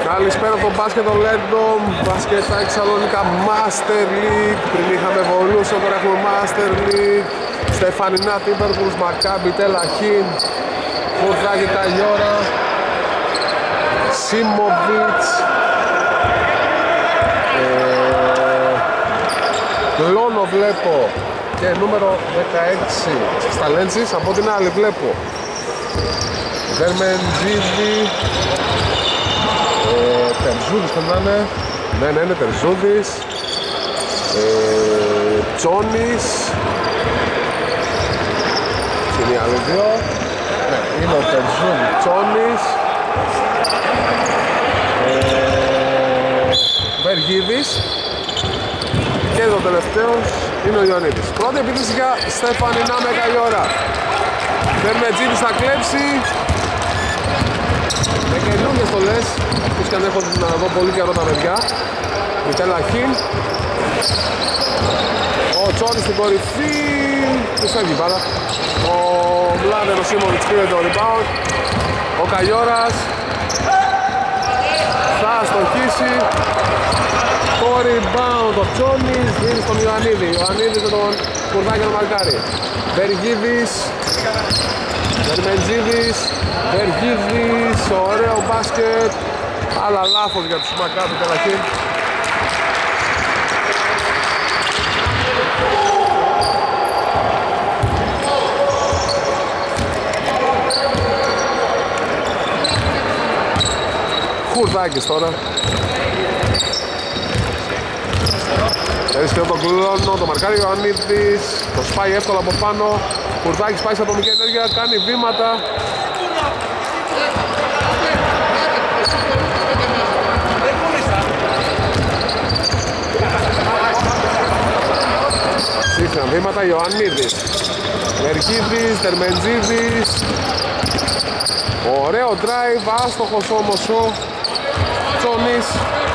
Καλησπέρα από το μπάσκετ των Lendom. Μπάσκετ στα Θεσσαλονίκα Master League. Πριν είχαμε Evolution, τώρα έχουμε Master League. Στεφανινά, Timberwolves, Maccabi, Tel Aviv, Χουρδάκη, Καγιόρα, Σίμοβιτς, Λόνο βλέπω και νούμερο 16 Σταλέντσις. Από την άλλη βλέπω Δερμεντζίδη, Τερζούδης πρέπει να είναι. Ναι, είναι Τερζούδης, Τσόνης. Είναι οι άλλοι δύο. Είναι ο Τερζούδης, Τσόνης, Βεργίδης και το τελευταίος είναι ο Ιωαννίδης. Πρώτη επίθεση για Στεφανινά με Καγιόρα. Δερμεντζίδης θα κλέψει. Με καινούργιες στολές, αυτούς και αν έχω να δω πολύ καιρό τα παιδιά. Η Τελαχήν. Ο Τσόνης στην κορυφή. Τους φεύγει μπάλα. Ο Μλάδεν, ο Σίμοβιτς πήρε το rebound. Ο Καγιόρας θα στοχίσει. Το rebound ο Τσόνης δίνει στον Ιωαννίδη. Ιωαννίδης με τον Κουρδάκη να μαρκάρει. Βεργίδης, Δερμεντζίδης, Βεργίδης, ωραίο μπάσκετ. Αλλά λάθος για τους Maccabi Tel Aviv. Χουρδάκης τώρα. Έρισκε τον κλόνο, το μαρκάρει ο Ιωαννίδης. Το σπάει εύκολα από πάνω. Χουρδάκης πάει σε ατομική ενέργεια, κάνει βήματα. Σύγχρονα βήματα, Ιωαννίδης, Βεργίδης, Δερμεντζίδης. Ωραίο drive, άστοχος όμως ο Τσόνης.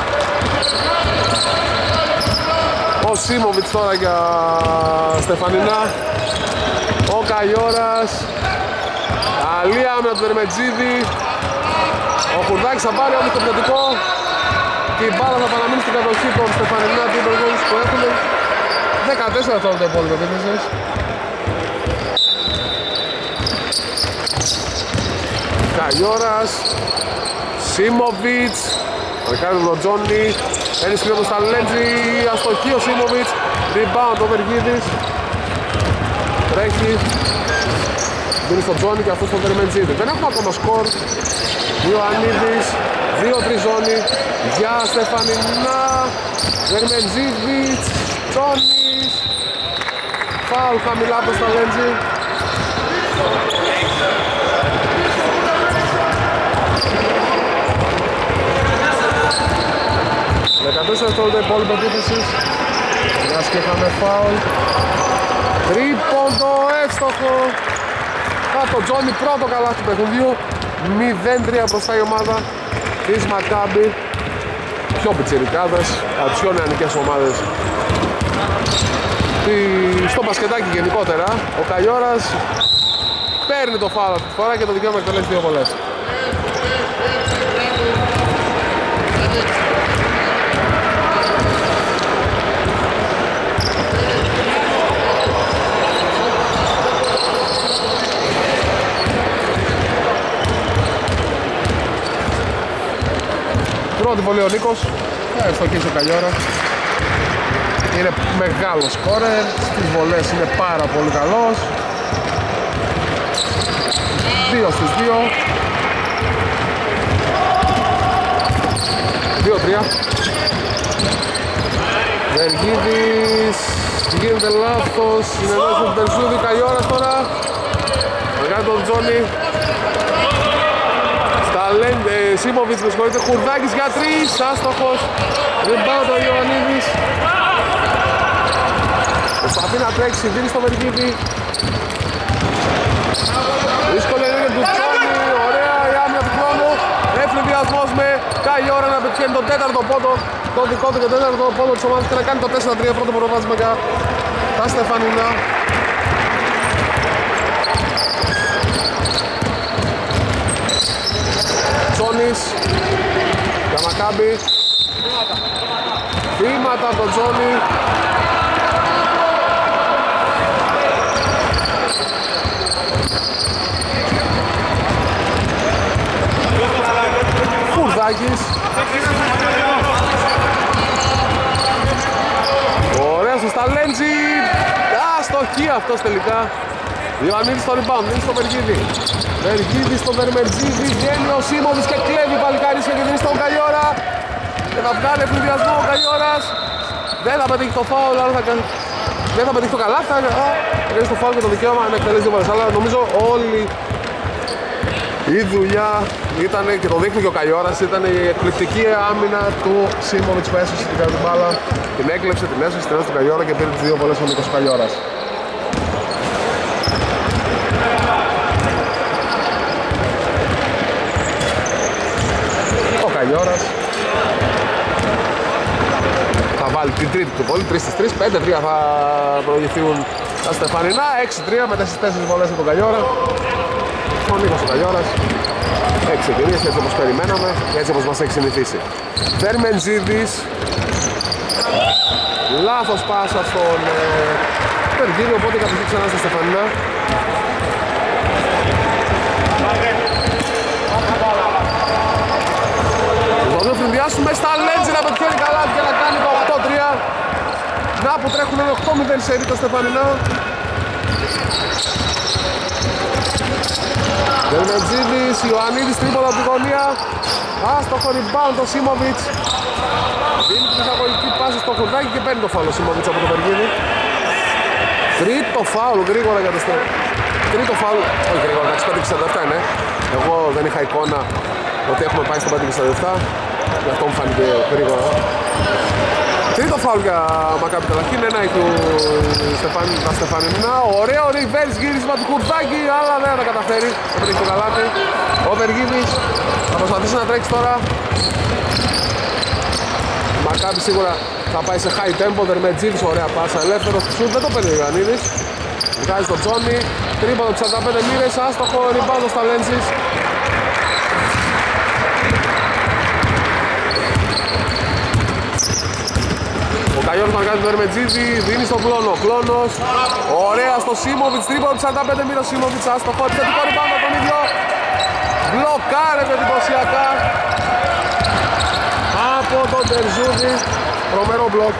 Ο Σίμοβιτς τώρα για Στεφανινά. Ο Καγιόρας. Αλία με τον Δερμεντζίδη. Ο Χουρδάκης θα πάρει όμως το πλωτικό. Και η μπάλα θα παραμείνει στην κατοχή των Στεφανινά Timberwolves που έχουν 14 αυτό το υπόλοιπο επίθεσης. Καγιόρας, Σίμοβιτς, μαρκάρει τον Τζόνι, έρισκε τον Σταλέντζη, αστοχή ο Σίμοβιτς, rebound ο Βεργίδης, τρέχει, δίνει στον Τζόνι και αυτός στον Δερμεντζίδη. Δεν έχουμε ακόμα σκορ, Ιωαννίδης, 2-3 ζώνη, για Στεφανινά, Δερμεντζίδης, Τζόνις, φάουλ χαμηλά από το Σταλέντζη. Δεκατέσσερα στο υπόλοιπο επίθεσης. Μιας και είχαμε φάουλ. Τρίποντο εύστοχο. Από τον Τζόνι πρώτο καλά του παιχνιδιού. 0-3 μπροστά η ομάδα της Maccabi. Πιο πιτσιρικάδες, από τις πιο νεανικές ομάδες στο μπασκετάκι γενικότερα. Ο Καγιόρας παίρνει το φάουλ αυτή τη φορά και το δικαίωμα να εκτελέσει δύο βολές. Πρώτη βολή ο Νίκος, θα ευστοχίσει ο Καγιόρας. Είναι μεγάλος σκόρερ, στις βολές είναι πάρα πολύ καλός. 2 στις 2. 2-3. Βεργίδης, γίνεται λάθος, συνεννόησε τον Τερζούδη, Καγιόρας τώρα. Μεγάλη τον Τζόνι. Σίμοβιτς με συγχωρείτε, Χουρδάκης για 3, άστοχος. Rebound ο Ιωαννίδης. Προσπαθεί να τρέξει, δίνει στο Βεργίδη. Δύσκολη ενέργεια του Τσόνι, ωραία η άμυνα του χρόνου. Εφηδιασμός με Καγιόρα να πετυχαίνει τον τέταρτο πόντο. Το δικό του και τέταρτο πόντο της ομάδας και να κάνει το 4-3, πρώτο προβάδισμα για τα Στεφανινά. Τσόνης, Μακάμπι. Βήματα από τον Τζόνι. Κουρδάκης. Ωραίος ο Σταλέντζι. Αστοχή αυτός τελικά. Ιωαννίδης στο rebound, είναι στο Βεργίδη. Βεργίδη στο Δερμετζίδη. Βγαίνει ο Σίμοβιτς και κλέβει παλικάρις και δίνει στον Καϊόρα. Και θα βγάλει ευνηδιασμό ο Καϊόρας. Δεν θα πετύχει το φάουλ, αλλά δεν θα πετύχει το καλά. Θα κάνει το φάουλ και το δικαίωμα να εκτελέσει δύο φορές. Αλλά νομίζω όλη η δουλειά ήταν, και το δείχνει και ο Καϊόρας, ήταν η εκπληκτική άμυνα του Σίμοβιτς που έσωσε την μπάλα. Την έκλεψε, την έσωσε, την έσωσε του Καϊόρα και πήρε τις δύο βολές ο Νίκος Καϊόρας. Ο Καϊόρας θα βάλει την τρίτη του βόλη, 3-3, 5-3 θα προηγηθούν τα Στεφανινά, 6-3 με 4 βολές από τον Καϊόρα. Ο Νίκος ο Καϊόρας έχει ξεκινήσει έτσι όπως περιμέναμε και έτσι όπως μας έχει συνηθίσει. Δερμεντζίδης, λάθος πάσα στον Βεργίδη, οπότε κατοχή ξανά στα Στεφανινά. Εδώ φρυνδιάσουμε στα Λέντζι να πετυχαίνει καλά και να κάνει το 8-3. Να που τρέχουν 8-0 σε τα Στεφανινά. Δερμετζίδης, Ιωαννίδης τρίποδα από τη γωνία. Άστοχο rebound το Σίμοβιτς. Δίνει την εισαγωγική πάση στο Κουρδάκι και παίρνει το φάουλ ο Σίμοβιτς από τον Βεργίδη. Τρίτο φάουλ γρήγορα για το τρίτο φάουλ. Όχι γρήγορα, εντάξει 5-67 είναι. Εγώ δεν είχα εικόνα ότι έχουμε πάει στο 5-67. Γι' αυτό μου φάνηκε γρήγορα. Τρίτο φάουλ για Μακάμπι Τελαχήν, ένα έχει τα Στεφανινά. Ωραίο reverse γύρισμα του Κουρδάκη, αλλά δεν θα τα καταφέρει. Δεν πετύχει το καλάθι. Ο Βεργίδης θα προσπαθήσει να τρέξει τώρα. Μακάμπι σίγουρα θα πάει σε high tempo. Δερμετζίδης, ωραία πάσα, ελεύθερος σουτ, δεν το παίρνει ο Ιωαννίδης. Βγάζει τον Τζόνι, τρίποντο 45 μοίρες, άστοχο, rebound στα Λέντζης. Ο Καϊόρας να κάνει τον Δερμετζίδη, δίνει στον Κλόνο. Κλόνος, ωραία στο Σίμοβιτς, τρίποντο 45 μοίρες, Σίμοβιτς, άστοχο, επιθετικό rebound από τον ίδιο. Μπλοκάρεται εντυπωσιακά από τον Τερζούδη, τρομερό μπλοκ.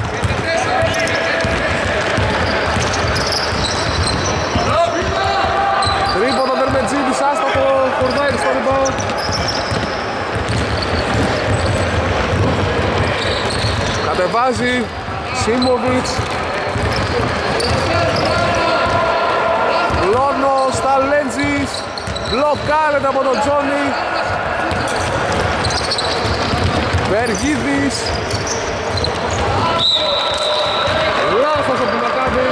Τρίποντο Δερμετζίδης, άστοχο, Κουρδάκης στο rebound. Κατεβάζει Σίμοβιτς. Κλόνος, Σταλέντζης, μπλοκάρεται από τον Τζόνι. Βεργίδης. Λάθος από την Μακάμπι.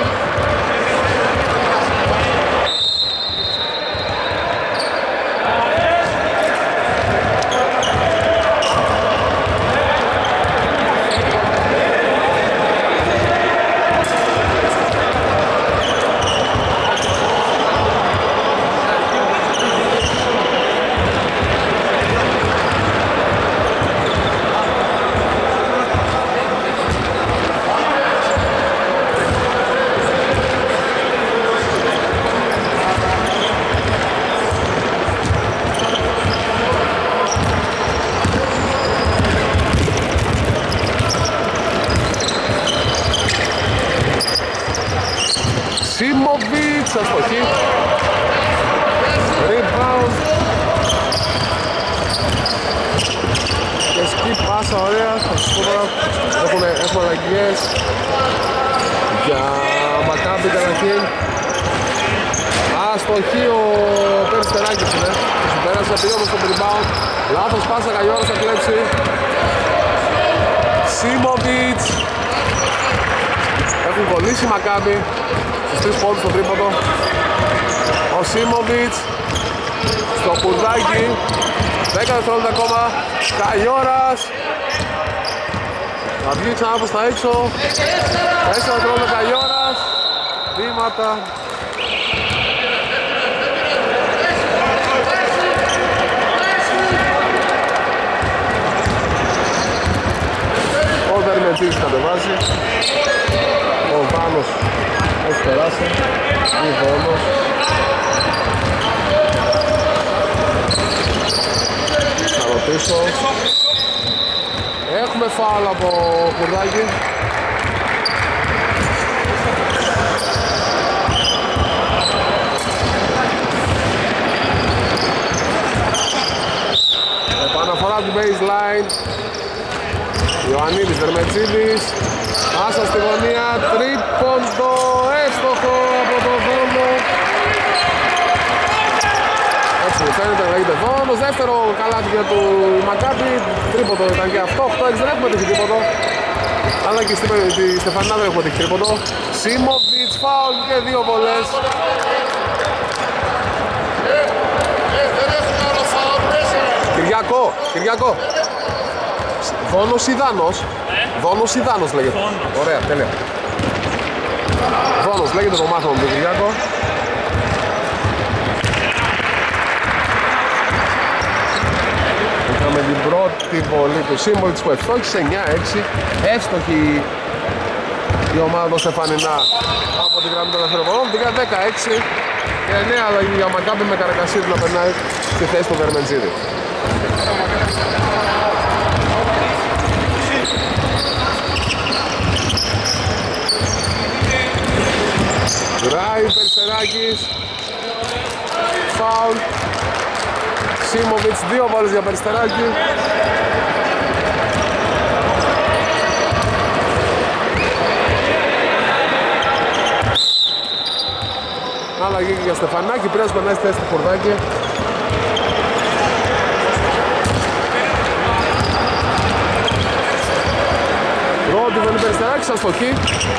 Σίμοβιτς, αστοχή. Rebound. Και σκι πάσα, ωραία. Θα σας πω τώρα, έχουμε αλλαγές για Μακάμπι Τελαχήν. Αστοχή ο Περιστεράκης είναι. Σου πέρασε, πήγε όμως στο rebound. Λάθος πάσα, Καϊόρας θα κλέψει. Σίμοβιτς. Έχουν κολλήσει οι Μακάμπι στους 3 πόντους στο τρίποντο. Ο Σίμοβιτς στο Κουρδάκι, 10 δευτερόλεπτα ακόμα. Καϊόρας θα βγει ξανά προς τα έξω. 4 δευτερόλεπτα Καϊόρας. Βήματα. Τερμετζίδης κατεβάζει. Ο Βάνος έχει περάσει. Η Βόνος. Θα ρωτήσω. Έχουμε φάουλ από Κουρδάκη. Επαναφορά του baseline. Ιωαννίδης, Δερμετζίδης. Άσα στη γωνία, τρίποντο, έστοχο από τον Βόνο. Έτσι μου φαίνεται, λέγεται Βόνος. Δεύτερο καλάθι για του Μακάμπι. Τρίποντο ήταν και αυτό, 8-6 δεν έχουμε τύχει τρίποντο. Αλλά και στη Στεφανίνα δεν έχουμε τύχει τρίποντο. Σίμοβιτς, φάουλ και 2 βολές. Κυριακό. Δόνος ή Δάνος. Δόνος ή Δάνος λέγεται. Ωραία, τέλεια. Δόνος λέγεται το μάθημα του Κυριακό. Είχαμε την πρώτη βολή του Σίμβολιτς που ευστόχησε 9-6. Εύστοχη η ομάδα του Στεφανινά από την γραμμή των ελευθερών. 16 και 9 αλλαγή για Μακάμπι με Καρακασίδη να περνάει στη θέση του Δερμετζίδη. Ράι, Περιστεράκης. Φάουλ. Σίμοβιτς, 2 βόλες για Περιστεράκη. Αλλαγή για Στεφανάκη, πρέπει να περνάει στη θέση του Χορδάκη. Πρώτη βολή Περιστεράκης, αστοχή.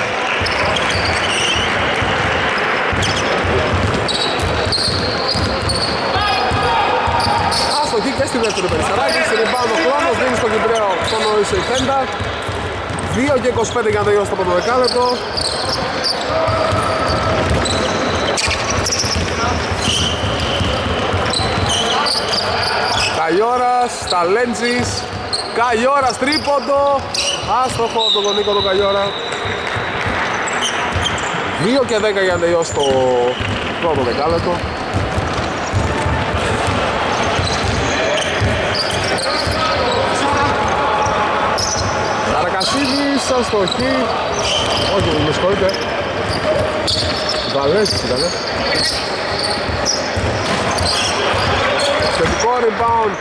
Αστοχή και στη δεύτερη Περιστεράκη. Στην rebound ο χρόνος, δίνει στο Κυπρέο τον Οίσο η Φέντα. 2 και 25 για να τελειώσει το πρώτο δεκάλεπτο. Καγιώρας, Ταλέντζης. Καγιώρας, τρίποντο. Άστοχο από τον Νίκο τον Καγιώρα. 2 και 10 για να τελειώσει το πρώτο δεκάλεπτο. Καρακασίδης, αστοχή. Όχι, με συγχωρείτε. Βαλέσης ήτανε. Θετικό rebound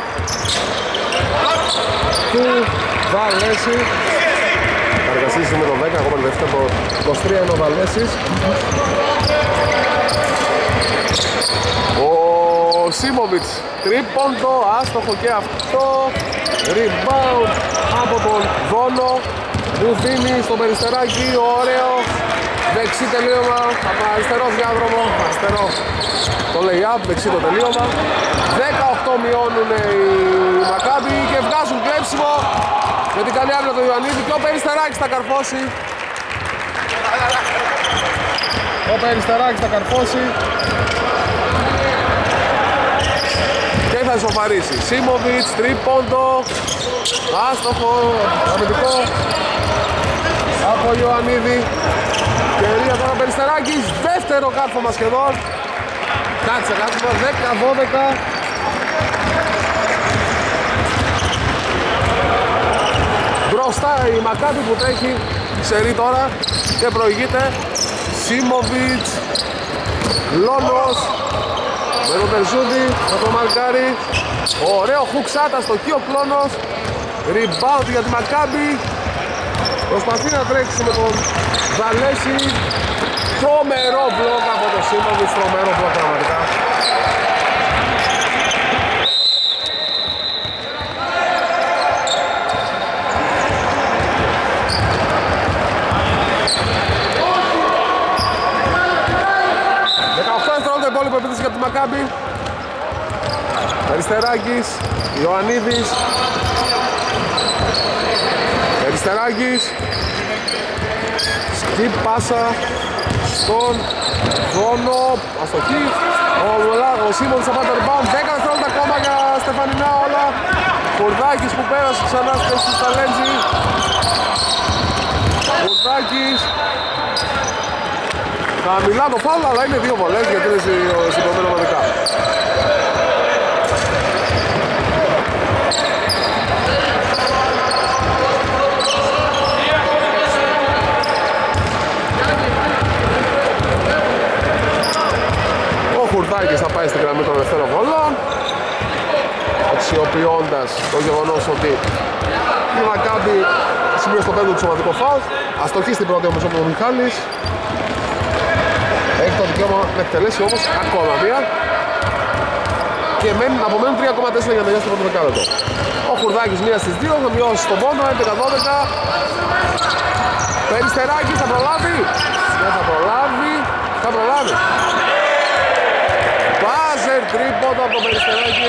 του Βαλέση. Καρακασίδης είναι το 10, ακόμα δεύτερο το 23 είναι ο Βαλέσης. Ο Σίμοβιτς, τρίποντο, άστοχο και αυτό. Rebound από τον Βόνο που δίνει στο Περιστεράκι, ωραίο δεξί τελείωμα από αριστερό διάδρομο, αριστερό το lay-up, δεξί το τελείωμα. 18 μειώνουν οι Μακάμπι και βγάζουν κλέψιμο με την καλή άμυνα του Ιωαννίδη και ο Περιστεράκης θα καρφώσει. Ο Περιστεράκης θα καρφώσει και θα ισοφαρίσει. Σίμοβιτς, τρίποντο, άστοχο, αμυντικό από Ιωαννίδη. Κερία τώρα Περιστεράκης, δεύτερο κάρφωμα σχεδόν. Κάτσε, 10-12. Μπροστά η Μακάμπι που τρέχει σερί τώρα και προηγείται. Σίμοβιτς, Λόνος με τον Τερζούδη, με τον Μαλκάρι. Ωραίο χουξάτα στο χείο Κλόνος. Rebound για τη Μακάμπι. Προσπαθεί να τρέξει με τον Βαλέση. Τρομερό μπλοκ από τον Σίμοβιτς, τρομερό μπλοκ πραγματικά. Υπόλοιπο επίθεση για τη Μακάμπι. Περιστεράκης, Ιωαννίδης. Περιστεράκης. Σκυπ πάσα στον Βόνο. Αστοχή. Ο Σίμονς θα πάρει το rebound. 10 δευτερόλεπτα ακόμα για Στεφανινά όλα. Χορδάκης που πέρασε ξανά στη θέση του Ταλέντζη. Χουρδάκης. Χαμηλά το φάουλ, αλλά είναι 2 βολές γιατί είναι συμπληρωμένο ομαδικά. Ο Χουρδάκης θα πάει στην γραμμή των ελευθέρων βολών, αξιοποιώντας το γεγονός ότι η Μακάμπι σημείο στο 5 του σωματικό φάουλ. Αστοχή στην πρώτη όμως ο Μιχάλης. Έχει το δικαίωμα να εκτελέσει όμως ακόμα μία. Και απομένουν 3,4 για να τελειώσει το πρώτο δεκάλεπτο. Ο Χουρδάκης μία στις 2, θα μειώσει στον πόντο, 11-12. Περιστεράκης θα προλάβει. Δεν θα προλάβει. Θα προλάβει. Μπάζερ τρίποντο από το Περιστεράκη.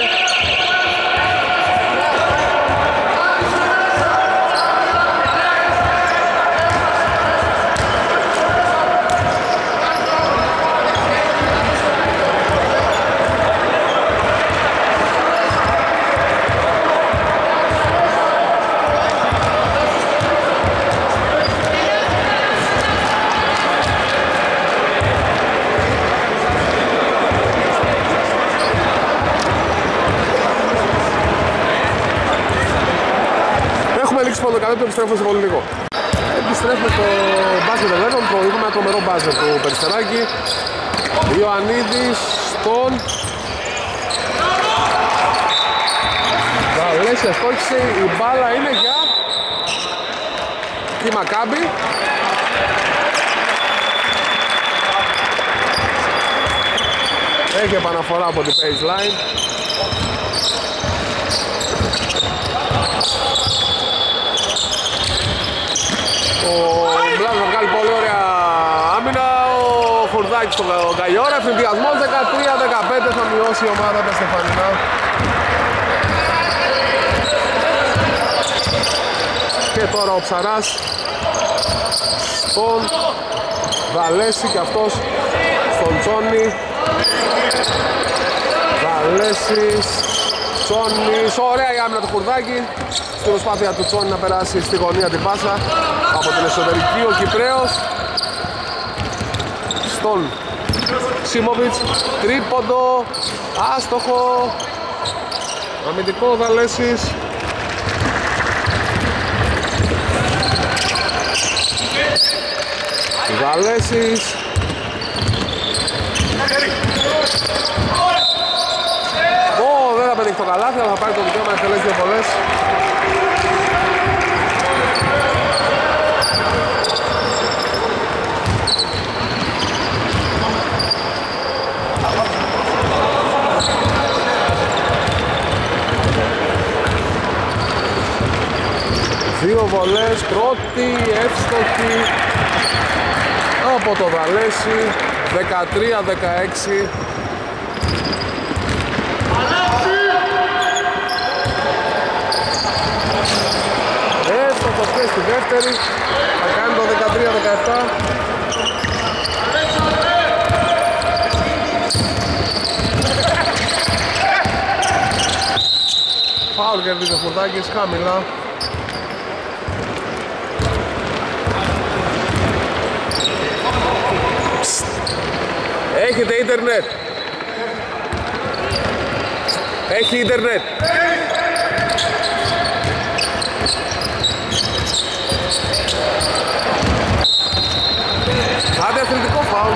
Επιστρέφουμε σε πολύ λίγο. Επιστρέφουμε στο μπάζερ 11, προηγούμε ένα τρομερό μπάζερ του Περιστεράκη. Ιωαννίδης στον Βαλέσια, στόχισε, η μπάλα είναι για τη Μακάμπι. Έχει επαναφορά από την baseline. Ο Μπλάζ θα βγάλει πολύ ωραία άμυνα. Ο Χουρδάκης στον Καϊόρα. Ευθυνδιασμός 13-15 θα μειώσει η ομάδα τα Στεφανινά. Και τώρα ο Ψαράς στον Βαλέση και αυτός στον Τσόνι. Βαλέσης, Τσόνις, ωραία η άμυνα του Χουρδάκη. Στην προσπάθεια του Τσόνι να περάσει στη γωνία την πάσα από την εσωτερική, ο Κυπρέος στον Σίμοβιτς, τρίποντο, άστοχο, αμυντικό Βαλέσης. Βαλέσης. Δεν θα πετύχει το καλάθι, αλλά θα πάρει το δικαίωμα να εκτελέσει 2 βολές. Δύο βολές, πρώτη εύστοχη από το Βαλέσι, 13-16. Εύστοχος και στη δεύτερη, θα κάνει το 13-17. Φάουλ κερδίζει ο Χουρδάκης, χαμηλά. Έχετε ίντερνετ. Έχει ίντερνετ. Άντε αθλητικό φάουλ.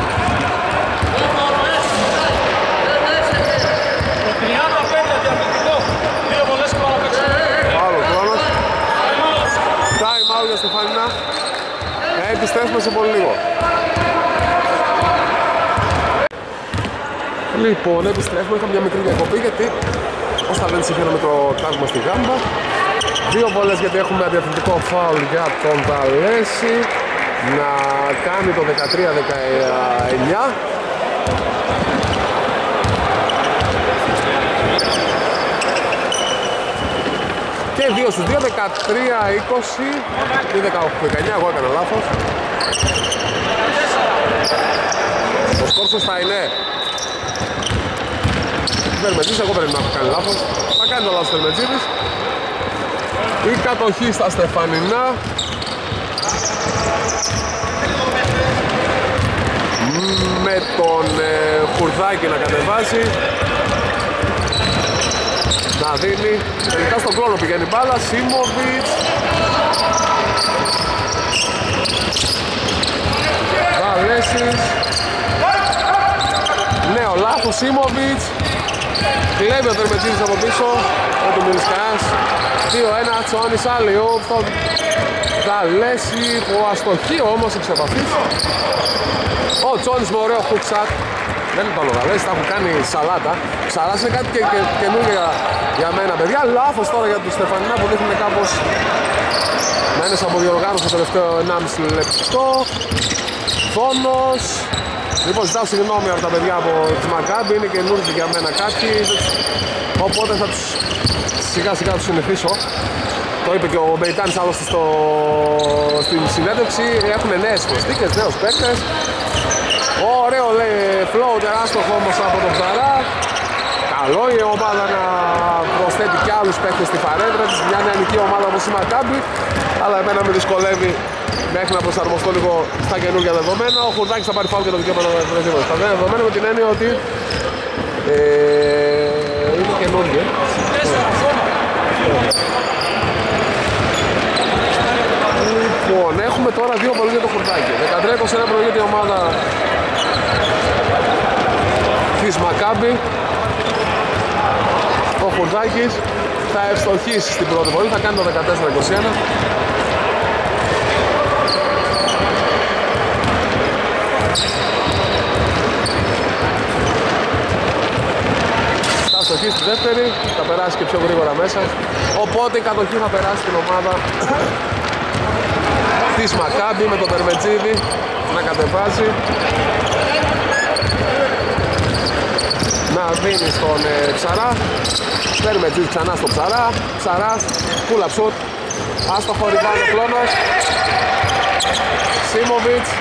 Φάουλ ο χρόνος. Time out για Στεφανινά. Επιστρέφουμε σε πολύ λίγο. Λοιπόν, επιστρέφουμε, είχαμε μια μικρή διακοπή γιατί ως τα λένε συμφέρον με το κλάσμα στη γάμπα. Δύο βολές γιατί έχουμε αντιαθλητικό φάουλ για τον Βαλέση να κάνει το 13-19. Και 2 στους 2, 13-20 ή 18-19, εγώ έκανα λάθος. Ο σκορ σωστά είναι. Βερμετζής, εγώ πρέπει να έχω κάνει λάθος. Θα κάνει το λάθος Βερμετζίδης. Η κατοχή στα Στεφανινά. Με τον Χουρδάκη να κατεβάσει. Να δίνει. Τελικά στον κλόνο πηγαίνει μπάλα. Σίμοβιτς. Βαλέσης. Νέο λάθος. Σίμοβιτς. Κλέβει ο Δερμετζίδης από πίσω. Με τον Μιλισκάς. 2-1. Τσόνης Άλιο. Στον Βαλέση που αστοχεί όμως εξ επαφής. Ο Τσόνης με ωραίο hook shot. Δεν είναι το Λογαλές, τα έχουν κάνει σαλάτα. Ψαράς είναι κάτι καινούργια για μένα, παιδιά. Λάθος τώρα για τους Στεφανινά που δείχνουν κάπως να είναι σαν αποδιοργάνωση το τελευταίο 1,5 λεπτό. Φόνος. Λοιπόν, ζητάω συγγνώμη από τα παιδιά από τις Μακάμπι, είναι καινούργιοι για μένα κάποιοι. Οπότε θα τους σιγά σιγά τους συνηθίσω. Το είπε και ο Μπεϊτάνης άλλωστε στην συνέντευξη. Έχουν νέες προστίκες, νέους παίκτες. Ωραίο λέει floater, άστοχο όμως από τον Ψαρά. Καλό η ομάδα να προσθέτει κι άλλους παίκτες στη φαρέτρα της. Μια νεανική ομάδα όπως η Μακάμπι. Αλλά εμένα με δυσκολεύει μέχρι να προσαρμοστώ λίγο στα καινούργια δεδομένα. Ο Χουρδάκης θα πάρει φάουλ και το δικαίωμα να βρεθεί στα δεδομένα με την έννοια ότι είναι καινούργια. Λοιπόν, έχουμε τώρα δύο βολές για το Χουρδάκη. 13-21 προηγείται η ομάδα της Μακάμπι. Ο Χουρδάκης θα ευστοχίσει στην πρώτη βολή, θα κάνει το 14-21. Θα ευστοχίσει στη δεύτερη, θα περάσει και πιο γρήγορα μέσα. Οπότε η κατοχή θα περάσει την ομάδα της Μακάμπι με τον Δερμετζίδη να κατεβάζει. Να δίνει στον Ψαρά. Δερμετζίδη ξανά στον Ψαρά. Ψαράς, pull up shoot. Άστοχο rebound ο κλόνος. Σίμοβιτς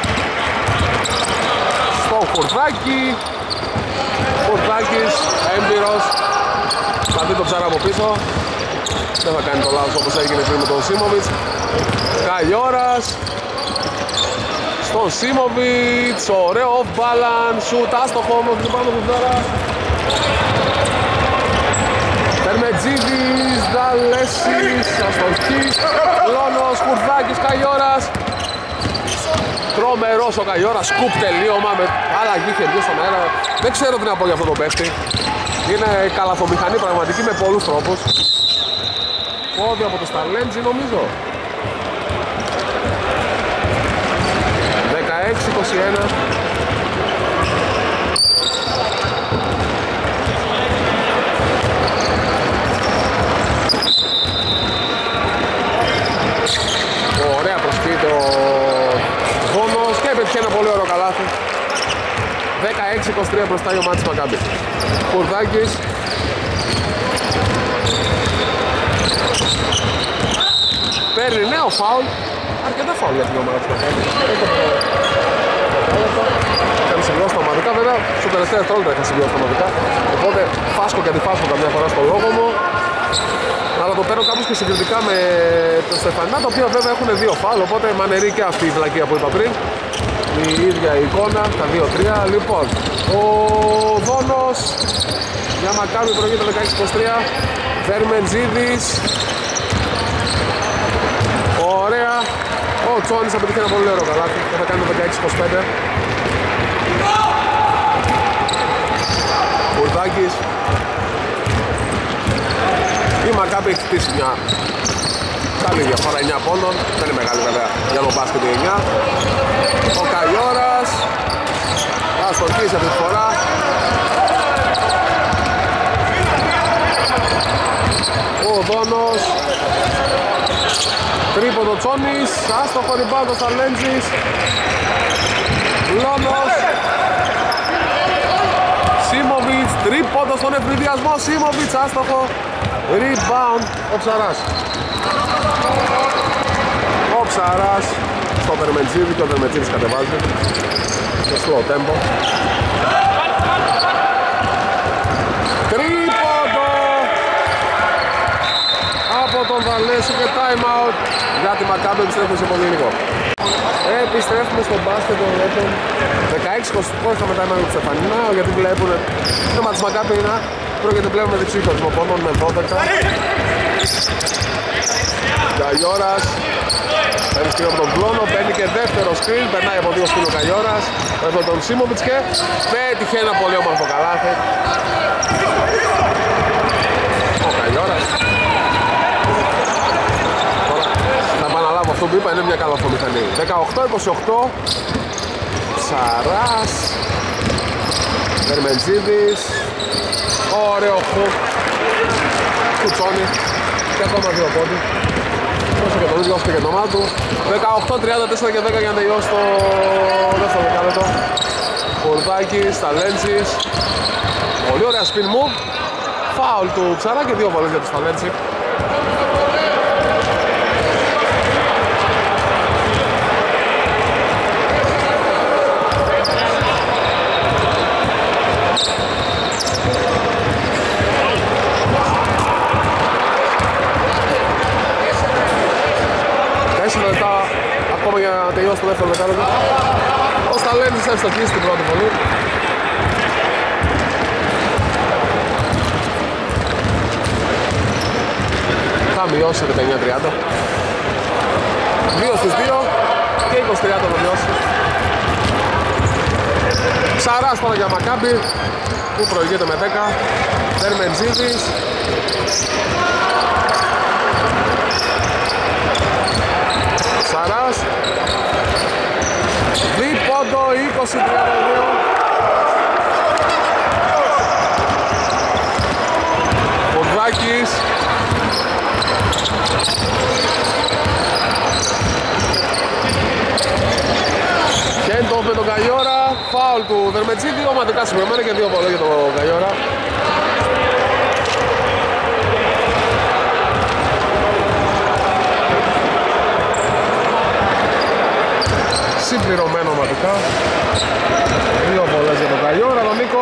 στο Χουρδάκη. Χουρδάκης, έμπειρος. Θα δει τον Ψαρά από πίσω. Δεν θα κάνει το λάθος όπως έγινε πριν με τον Σίμοβιτς. Καγιόρας στον Σίμοβιτς, ωραίο off balance, shoot, άστοχο όμως του πάνω του Ψαρά. Δερμετζίδης, Δαλέσης, αστοχή, Λόνος, Χουρδάκης, Καγιόρας. Τρομερός ο Καγιόρας, σκουπ τελείωμα με αλλαγή χεριού στον αέρα. Δεν ξέρω τι να πω για αυτό το παίχτη. Είναι καλαθομηχανή πραγματική με πολλούς τρόπους. Πόδι από το Σταλέντζι νομίζω. 16-21. Ωραία προσποιείται ο Βόνος και πετυχαίνει ένα πολύ ωραίο καλάθι. 16-23 μπροστά η ομάδα της Μακάμπι. Χουρδάκης. Παίρνει νέο φάουλ. Αρκετά φάουλ για την ομάδα της Μακάμπι. Κάνει συμπληρώσει autoματικά, βέβαια στο τελευταίο δευτερόλεπτο είχα συμπληρώσει autoματικά. Οπότε φάσκω και αντιφάσκω καμιά φορά στο λόγο μου. Αλλά το παίρνω κάπως και συγκριτικά με τον Στεφανινά, τα οποία βέβαια έχουν δύο φάουλ. Οπότε μανερεί και αυτή η βλακεία που είπα πριν. Η ίδια η εικόνα, τα 2-3. Λοιπόν, ο Βόνος για Μακάμπι προηγείται 16-23. Δερμετζίδης. Ωραία. Ο Τσόνης θα πετύχει ένα πολύ ωραίο καλάθι και θα κάνει το 16-25. Χουρδάκης. Η Μακάμπι έχει χτίσει μια καλή διαφορά 9 πόντων. Δεν είναι μεγάλη βέβαια για το μπάσκετ 9. Ο Καγιόρας θα στοχίσει αυτή τη φορά. Ο Δόνος. Τρίποντο Τσόνης, άστοχο ριμπάουντ ο Σταλέντζης. Λόνος. Σίμοβιτς, τρίποντο στον ευνηδιασμό. Σίμοβιτς, άστοχο. Rebound ο Ψαράς. Ο Ψαράς στο Δερμετζίδη και ο Δερμετζίδης κατεβάζει. Σε slow tempo. Τρίποντο από τον στον Βαλέσου και time out για τη Μακάμπη. Επιστρέφουμε σε πολύ λίγο. Επιστρέφουμε στο μπάσκετ των Ρέτων. 16-24 θα μετά του Στεφανίνα, γιατί βλέπουν το θέμα της Μακάμπη να πρόκειται πλέον με διψήφιο ρυθμοπόδων με 12. Καγιώρας παίρνει σκρίνο από τον Κλόνο, παίρνει και δεύτερο σκριν, περνάει από δύο σκριν ο Καγιώρας, παίρνει τον Σίμοβιτς και πέτυχε ένα πολύ όμορφο καλάθι. Ο Καγιώρας. Τώρα θα επαναλάβω αυτό που είπα, είναι μια καλαθομηχανή. 18-28, Ψαράς, Δερμεντζίδης, ωραίο χουκ, κουτσόνι και ακόμα δύο πόντι. Όσο και τον ίδιο, όσο και το μάτι του. 18-34 και 10 για να τελειώσει το δεύτερο δεκάλεπτο. Κορδάκης, Ταλέντσης. Πολύ ωραία spin move. Φάουλ του Ψαρά και δύο βολές για τους Ταλέντσι. Ακόμα για να τελειώσει το δεύτερο δεκάλεπτο. Ο Σταλένης θα ευστοχίσει την πρώτη βολή. Θα μειώσει 19-30. 2 στις 2 και 20-30 θα μειώσει. Ψαράς τώρα για Μακάμπι που προηγείται με 10. Δερμεντζίδης. Ψαράς. Δίποντο 20-32. Κορδάκης. Χέντοφ με τον Καγιώρα. Φάουλ του Δερμετζίδη. Ομαδικά συμπληρωμένα και δύο βολές για τον Καγιώρα. Συμπληρωμένο ομαδικά. Δύο βολές για τον Καγιώρα, τον Νίκο.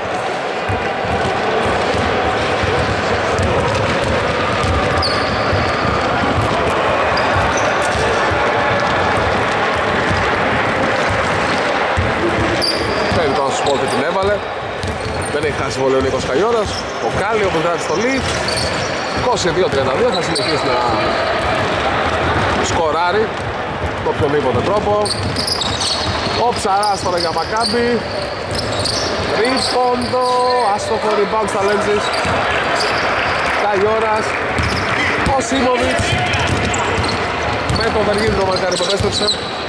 Παίρνει τον Σπόλ και την έβαλε. Δεν έχει χάσει βολή ο Νίκος Καγιώρας. Ο Κάλλη όπως γράφει στο Λί. 22-32 θα συνεχίσει να σκοράρει με οποιονδήποτε τρόπο. Ο Ψαράς τώρα για Μακάμπι. Τρίποντο. Άστοχο rebound στα Λέντζης. Καγιώρας. Ο Σίμοβιτς. Με το Βεργίδη το μακάρι που επέστρεψε.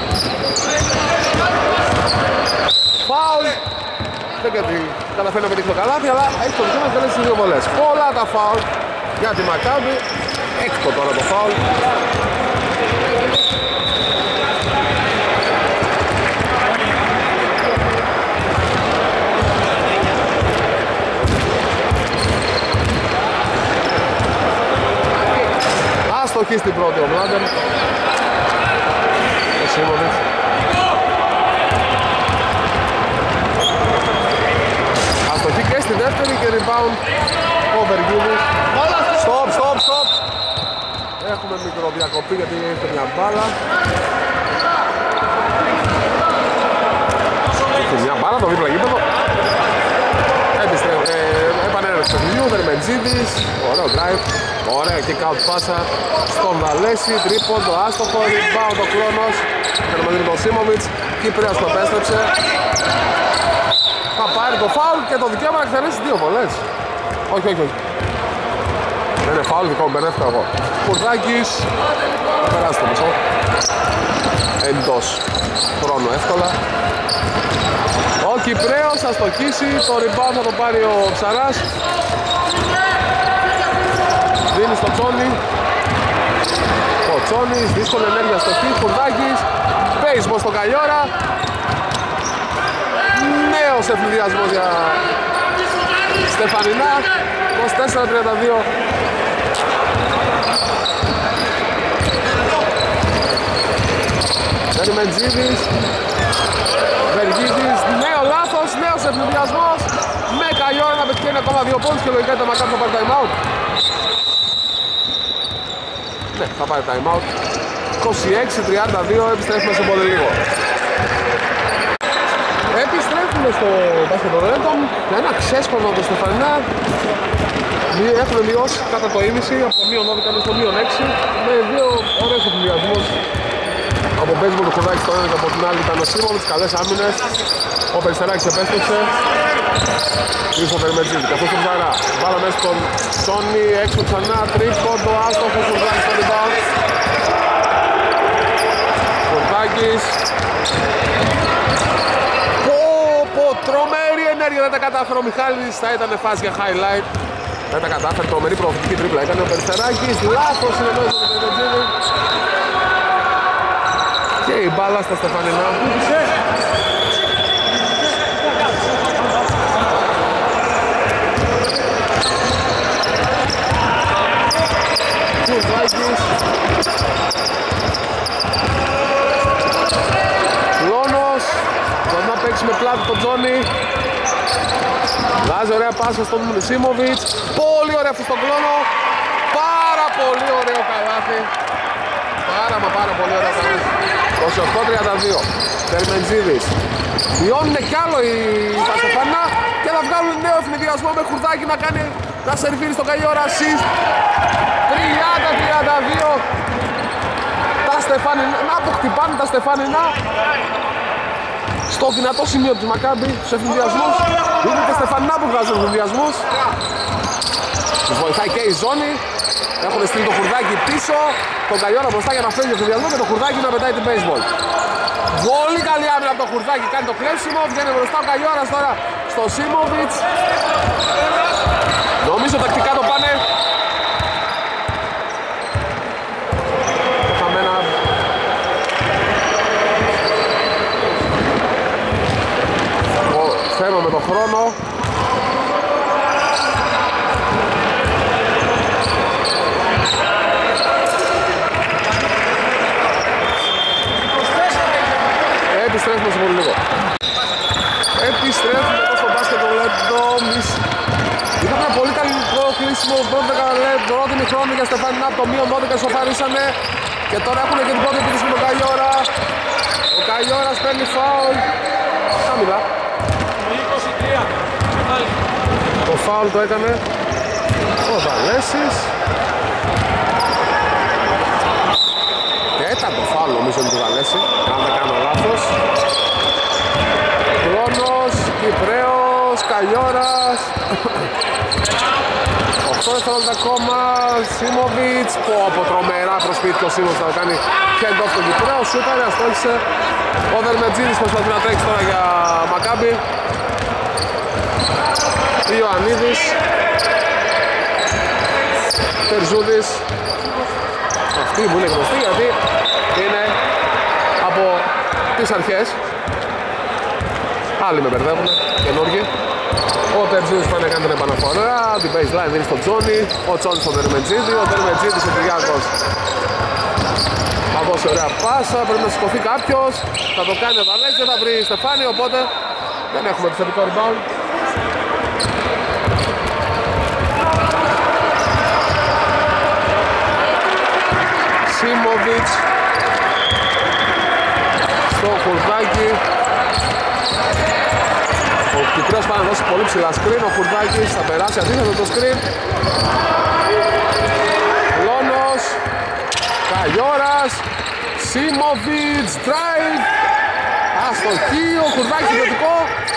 Φάουλ. Δεν καταφέρει να πετύχει το καλάθι, αλλά έχει το δικαίωμα να τελέσει δύο βολές. Πολλά τα φάουλ για τη Μακάμπι. Έκτο τώρα το φάουλ. Αστοχή στην πρώτη ο Μλάντερ. Ο Σίμοβιτς. Αστοχή και στη δεύτερη και rebound ο Βεργίδης. Stop. Έχουμε μικροδιακοπή γιατί έχει μια μπάλα. Έχει μια μπάλα το δίπλα γήπεδο. Επανέλευση του βιβλίου, Δερμεντζίδης. Ωραίο drive. Ωραία kick out πάσα στον Βαλέση. Τρίποντο, άστοχο, rebound ο Κλόνος. Καλομετρή τον Σίμοβιτς. Κύπριος το επέστρεψε. Θα πάρει το φάουλ και το δικαίωμα να εκτελέσει δύο βολές. Όχι. Δεν είναι φάουλ, δικό μου μπερδεύτηκα εγώ. Κουρδάκης. Θα περάσει το μισό. Εντός χρόνου εύκολα. Ο Κυπρέος θα στοχίσει. Το rebound θα το πάρει ο Ψαράς. Δίνει στο Τσόνι. Ο Τσόνις, δύσκολη ενέργεια στοχή. Κουρδάκης. Baseball στο Καγιώρα. Νέος ευνηδιασμός για Στεφανινά. 24-32. Δερμεντζίδης. Βεργίδης. Νέο λάθος, νέος ευνηδιασμός. Με Καγιώρα να πετυχαίνει ακόμα δύο πόντους και λογικά η Μακάμπι θα πάρει time out. Ναι, θα πάρει time out. 26-32, επιστρέφουμε σε πολύ λίγο. Επιστρέφουμε στο μπάσκετ των Ρέντων. Ένα ξέσπασμα από το Στεφανινά. Έχουν μειώσει κατά το ίμιση, από το μείον 12 στο μείον 6, με δύο ωραίους εκβιασμούς. Από baseball του Χουδάκης στο ένα και από την άλλη ήταν ο Σίμοβιτς, καλές άμυνες. Ο Περιστεράκης επέστρεψε. Πίσω ο Βερμετζίδη, καθώς τον Ψαρά. Βάλα μέσα στον Σόνι, έξω ξανά, τρίποντο, άστοχο, Χουδάκης στο rebound. Χουδάκης. Τρομερή ενέργεια, δεν τα κατάφερε ο Μιχάλης, θα ήταν φάση για highlight. Δεν τα κατάφερε, τρομερή προωθητική τρίπλα έκανε ο Περιστεράκης. Λάθος συνεννόησε με τον Βερμετζίδη. Και η μπάλα στα Στεφανινά. Κουρβάκης. Λόνος. Μπορεί να παίξει με πλάτη τον Τζόνι. Βάζει ωραία πάσα στον Σίμοβιτς. Πολύ ωραία αυτό στον κλόνο. Πάρα πολύ ωραίο καλάθι. Πάρα πολύ ωραίο καλάθι. 28-32. Βερμετζίδης. Μειώνουν κι άλλο οι Στεφανινά και θα βγάλουν νέο ευνηδιασμό με Χουρδάκη να σερβίρει στον Καγιόρα. Assist. 30-32. Τα Στεφανινά, να το χτυπάνε τα Στεφανινά στο δυνατό σημείο της Μακάμπη, στους ευνηδιασμούς. Είναι τα Στεφανινά που βγάζουν ευνηδιασμούς. Τους βοηθάει και η ζώνη. Έχουν στείλει το Χουρδάκι πίσω, τον Καγιόρα μπροστά για να φέρει το ευνηδιασμό και το Χουρδάκι να πετάει την baseball. Πολύ καλή άμυνα από το Χουρδάκι, κάνει το κλέψιμο, βγαίνει μπροστά ο Καγιόρας τώρα στο Σίμοβιτς. Νομίζω τακτικά το πάνε. Φέρνω με τον χρόνο. Επιστρέφουμε σε πολύ λίγο. Επιστρέφουμε εδώ στο μπάσκετ των Ρέντων. Ήταν ένα πολύ καλό κλείσιμο, 12 λεπτό, πρώτη μικρόνη για Στεφανινά, το μείον 12 ισοφαρίσανε και τώρα έχουν και την πρώτη επίθεση με τον Καγιόρα. Ο Καγιόρας παίρνει φάουλ. Χαμηλά. Το φάουλ το έκανε ο Βαλέσης. Τέταρτο φάουλ νομίζω είναι του Βαλέση, αν δεν κάνω λάθος. Χρόνος, Κυπρέος, Καγιόρας. 8 δευτερόλεπτα ακόμα, Σίμοβιτς. Από τρομερά προσπίθηκε ο Σίμοβιτς να κάνει hand off τον Κυπρέο. Σούπερ, αστόχισε. Ο Βερμετζίδης προσπαθεί να τρέξει τώρα για Μακάμπι. Ιωαννίδης. Τερζούδης. Αυτή που είναι γνωστή γιατί είναι από τις αρχές. Άλλοι με μπερδεύουν, καινούργοι. Ο Τερζούδης πάνε να κάνει την επαναφορά, την baseline δίνει στον Τζόνι, ο Τζόνι στον Βερμετζίδη, ο Βερμετζίδης ο Κυριάκος θα δώσει ωραία πάσα, πρέπει να σηκωθεί κάποιος, θα το κάνει ο Βαλέκης, δεν θα βρει Στεφάνη, οπότε δεν έχουμε επιθετικό rebound. Σίμοβιτς στο Χουρδάκι. Ο Κυπρέος πάει να δώσει πολύ ψηλά screen, ο Χουρδάκης θα περάσει αντίθετο το screen. Λόνος, Καγιόρας, Σίμοβιτς, drive, αστοχή, ο Χουρδάκης ιδιωτικό.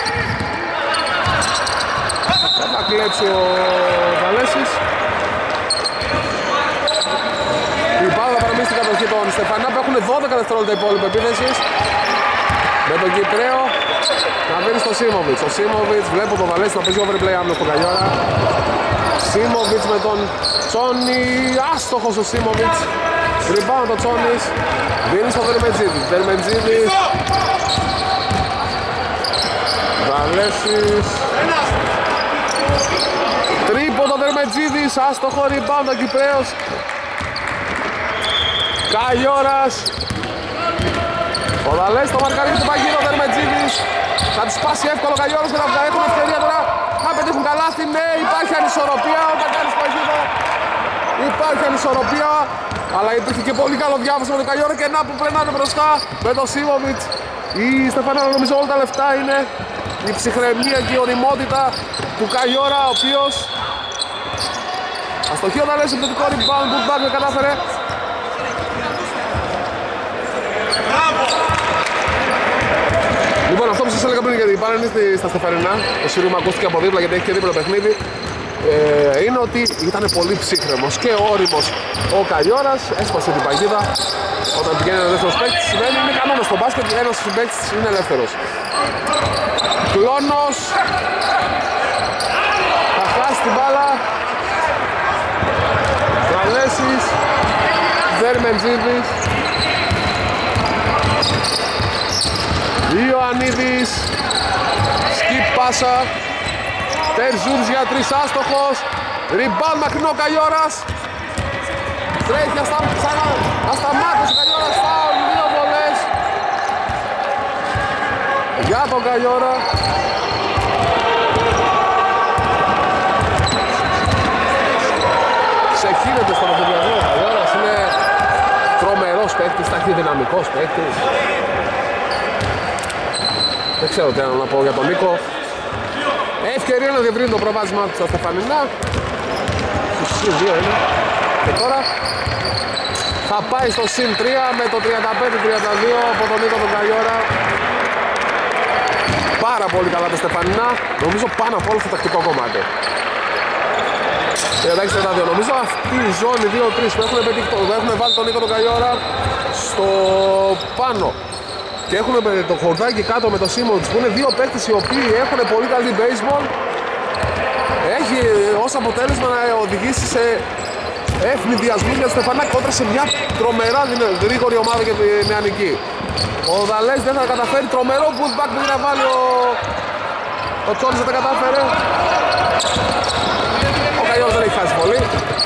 Δεν θα κλέψει ο Βαλέσης. Η μπάλα θα παραμείνει στην κατοχή των Στεφανά που έχουν 12 δευτερόλεπτα υπόλοιπο επίθεσης. Με τον Κυπρέο να δίνει στο Σίμοβιτς. Ο Σίμοβιτς βλέπω τον Βαλέση να παίζει overplay άμυνο στον Καγιόρα. Σίμοβιτς με τον Τσόνι. Άστοχος ο Σίμοβιτς. Rebound ο Τσόνις. Δίνει στο Βερμετζίδη. Βερμετζίδης. Βαλέσης. Τρίποντο Βερμετζίδης. Άστοχο rebound ο Κυπρέος. Καγιόρας. Ο Δαλές το μαρκαρί του Παγίδο, ο Βερμετζίδης. Θα τους πάσει εύκολο ο Καγιόρας και θα έχουν ευκαιρία τώρα να πετύχουν καλάθι. Ναι, υπάρχει ανισορροπία όταν κάνεις Παγίδο. υπάρχει ανισορροπία, αλλά υπήρχε και πολύ καλό διάβασμα με τον Καγιόρα και να που περνάνε μπροστά με τον Σίμοβιτς. Η Στεφανίνα νομίζω όλα τα λεφτά είναι η ψυχραιμία και η οριμότητα του Καγιόρα, ο οποίος αστοχεί όταν λέει συμπτωτικό rebound, putback δεν κατάφερε. Λοιπόν, αυτό που σας έλεγα πριν γιατί πάνε στα Στεφανινά, το σύρρημα ακούστηκε από δίπλα γιατί έχει και δίπλα παιχνίδι, είναι ότι ήταν πολύ ψύχρεμος και όριμος ο Καγιόρας, έσπασε την παγίδα όταν πηγαίνει ο δεύτερος παίκτης, σημαίνει είναι κανόνα στο μπάσκετ, ένας παίκτης είναι ελεύθερος. Κλόνος, θα χάσει την μπάλα, Τραλέσης, Δερμεντζίδης, Ιωαννίδης, skip πάσα, Τερζούρς για 3 άστοχος, rebound μακρινό Καγιόρας, τρέχει ασταμάτησε ο Καγιόρας, φάουλ, 2 βολές για τον Καγιόρα. Ξεχύνεται στον αυτοδιασμό ο Καγιόρας, είναι τρομερός παίκτης, ταχυδυναμικός παίκτης. Δεν ξέρω τι άλλο να πω για τον Νίκο. Ευκαιρία να διευρύνει το προβάδισμά του στα Στεφανινά. Στους συν 2 είναι. Και τώρα θα πάει στο συν 3 με το 35-32 από τον Νίκο τον Καγιόρα. Πάρα πολύ καλά τα Στεφανινά. Νομίζω πάνω από όλο στο τακτικό κομμάτι. 36-32. Νομίζω αυτή η ζώνη 2-3 που έχουν βάλει τον Νίκο τον Καγιόρα στο πάνω και έχουν το χορδάκι κάτω με το Σίμοντς που είναι δύο παίκτες οι οποίοι έχουν πολύ καλή baseball, έχει ως αποτέλεσμα να οδηγήσει σε ευνηδιασμού για το Στεφανά κόντρα σε μια τρομερά γρήγορη ομάδα για την νεανική. Ο Δαλές δεν θα καταφέρει, τρομερό putback που είναι να βάλει ο Τσόλης, δεν τα κατάφερε. Ο Καγιόρας δεν έχει χάσει πολύ.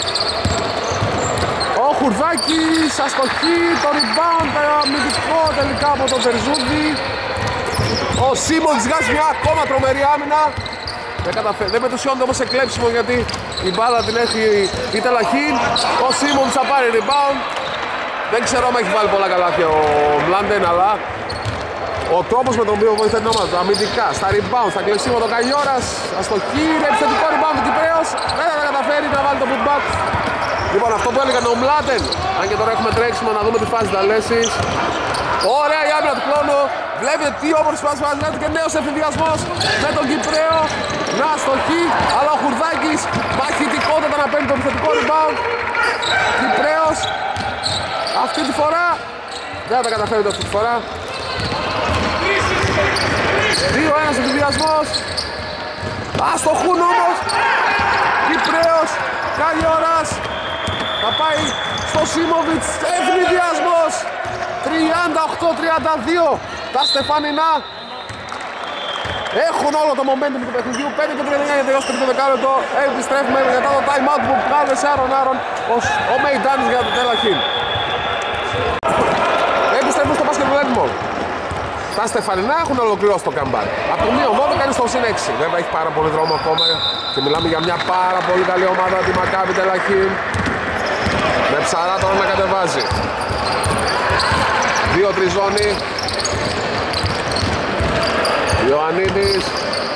Ο Χουρδάκης αστοχή, το rebound αμυντικό τελικά από τον Τερζούδη. Ο Σίμοντς βγάζει μια ακόμα τρομερή άμυνα. Δεν μετουσιώνεται όμως σε κλέψιμο γιατί η μπάλα την έχει η Τελαχίν. Ο Σίμοντς θα πάρει rebound. Δεν ξέρω αν έχει βάλει πολλά καλάθια ο Μλάντεν, αλλά ο τρόπος με τον οποίο βοηθάει την ομάδα του αμυντικά, στα rebound, στα κλεψίματα ο Καγιόρας, αστοχή, είναι επιθετικό rebound του Κυπρέος, δεν θα τα καταφέρει να βάλει το putback. Λοιπόν, αυτό που έλεγαν ο Μλάντεν, αν και τώρα έχουμε τρέξιμο να δούμε τη φάση Δαλέσης. Ωραία η άμυνα του Κλώνου, βλέπετε τι όμορφη φάση βάζει και νέος εφηδιασμός με τον Κυπρέο. Να αστοχή, αλλά ο Χουρδάκης μαχητικότατα να παίρνει το επιθετικό rebound. Κυπρέος, αυτή τη φορά, δεν θα τα καταφέρει αυτή τη φορά. 2-1 εφηδιασμός. Αστοχούν όμως. Κυπρέος, Καγιόρας. Θα πάει στο Σίμοβιτς, ευνηδιασμός. 38-32 τα Στεφανινά έχουν όλο το momentum του παιχνιδιού. 5-39 για τελειώσει το τρίτο δεκάλεπτο. Επιστρέφουμε μετά το time out που βγάλε σε Άρον ο Μεϊντάνης για το Τελαχίν. Επιστρέφουμε στο basketball. Τα Στεφανινά έχουν ολοκληρώσει το comeback. Από το μείον 12 είναι στο συν 6. Βέβαια έχει πάρα πολύ δρόμο ακόμα και μιλάμε για μια πάρα πολύ καλή ομάδα, τη Μακάμπι Τελαχίν. Με ψαρά τώρα να κατεβάζει. 2-3 ζώνη. Ιωαννίδης.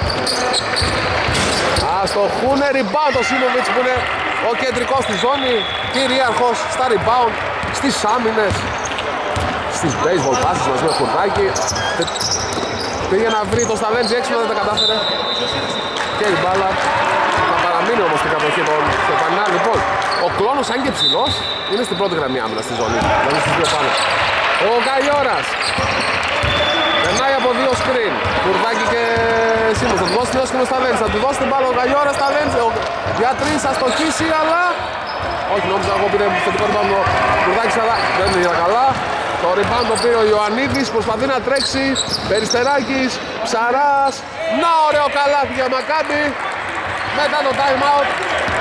Αστοχούνε rebound ο Σίμοβιτς που είναι ο κεντρικός στη ζώνη. Κυρίαρχος στα rebound, στις άμυνες, στις baseball passes μαζί με Χουρδάκη. Πήγε να βρει το Σταλέντζι έξω, δεν τα κατάφερε. Και η μπάλα θα παραμείνει όμως στην κατοχή των Στεφανινά. Λοιπόν, ο Κλώνος αν και ψηλός είναι στην πρώτη γραμμή άμυνα στη ζώνη. Δηλαδή στις δύο πάνω. Ο Καγιόρας περνάει από δύο screen. Χουρδάκη και Σίμος. Θα του δώσει νέο screen στα Σταλέντζι. Θα του δώσει την μπάλα ο Καγιόρας Σταλέντζι. Για τρεις θα στοχίσει, αλλά όχι, νόμιζα εγώ πήρε θετικό rebound ο Χουρδάκης, αλλά δεν είναι καλά. Το rebound το πήρε ο Ιωαννίδης, προσπαθεί να τρέξει. Περιστεράκης, Ψαράς. Να ωραίο καλάθι για Μακάμπι. Μετά το time out.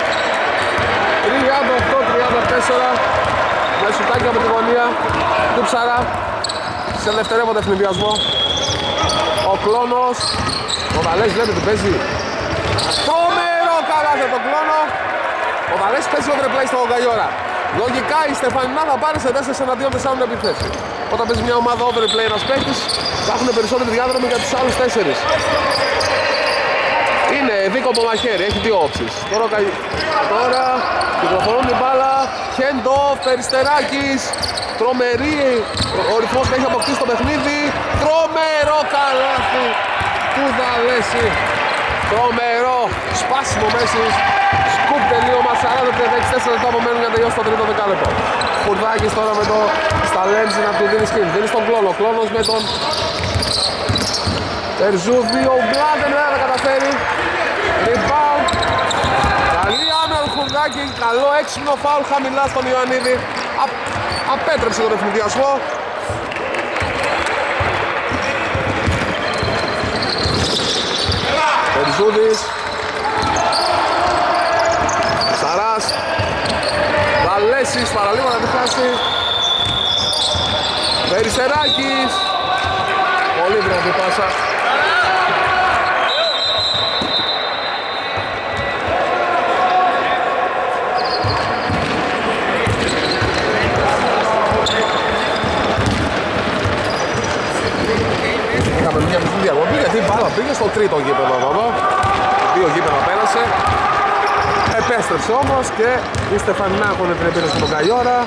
38-34. Με σουτάκι από τη γωνία του Ψαρά. Σε δευτερεύοντα ευνηδιασμό. Ο Κλώνος. Ο Δαλές βλέπετε τι παίζει. Τρομερό καλάθι από τον Κλώνο. Ο αρέσει, παίζει overplay στο Γκαϊόρα. Λογικά η Στεφανινά θα πάρει σε 4 εναντίον 4 επιθέσεις. Όταν παίζει μια ομάδα overplay ένας παίκτης, θα έχουν περισσότερη διάδρομη για τους άλλους 4. Είναι δίκοπο μαχαίρι, έχει δύο όψεις. Τώρα κυκλοφορούν την μπάλα. Hand-off, Περιστεράκης. Τρομερή ο ρυθμός που έχει αποκτήσει το παιχνίδι. Τρομερό καλάθι του Δαλέση. Τρομερό σπάσιμο Μέσης. Σκουπ τελείωμα, 40-36 λεπτά απομένουν για να τελειώσει το τρίτο δεκάλεπτο. Κουρδάκης τώρα με το Σταλέντζι να του δίνει σκριν. Δίνει στον Κλόνο. Κλόνος με τον Τερζούδη. Ο Μπλάντεν δεν θα καταφέρει. Rebound. Καλή άμυνα του Κουρδάκη. Καλό έξυπνο φάουλ χαμηλά στον Ιωαννίδη. Απέτρεψε τον ευνηδιασμό. Τερζούδης. Σαράς. Βαλέσης παραλίγο να τη χάσει. Περιστεράκης. Πολύ δυνατή πάσα. Είχαμε μια μικρή διαγωγή γιατί η μπάλα πήγε στο τρίτο γήπεδο εδώ. Δύο γήπεδα πέρασε. Επέστρεψε όμως και η Στεφανινά έχουν την επίρρεση στον Καϊόρα.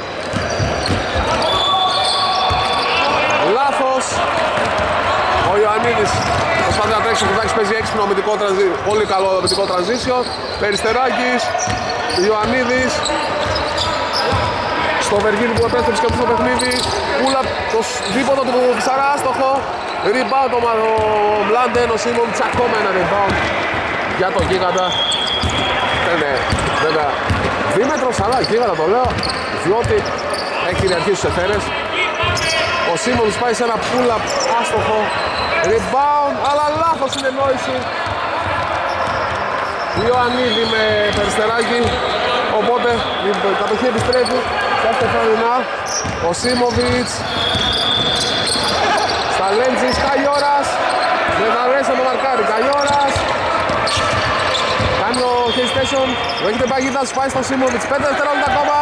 Λάθος. Ο Ιωαννίδης προσπαθεί να τρέξει, ο Κουδάκης παίζει έξυπνο αμυντικό πολύ καλό αμυντικό transition. Περιστεράκης, Ιωαννίδης. Στο Βεργίδη που επέστρεψε και στο παιχνίδι. Πούλα το δίποτο του Ψαρά, άστοχο. Rebound ο Μπλάντεν, ο Σίμονς ακόμα ένα rebound για τον γίγαντα. Είναι βέβαια δίμετρος, αλλά γίγαντα το λέω, διότι έχει κυριαρχήσει στους εθέρες. Ο Σίμονς πάει σε ένα pull-up άστοχο. Rebound, αλλά λάθος συνεννόηση. Ιωαννίδη με Περιστεράκη. Οπότε η κατοχή επιστρέφει στα Στεφανινά. Ο Σίμοβιτς. Σταλέντζης, Καϊόρας. Με Δαλέση το μαρκάρι. Καϊόρας. Κάνει ο hesitation. Δέχεται παγίδα, σπάει στο Σίμοβιτς. 5 δευτερόλεπτα ακόμα.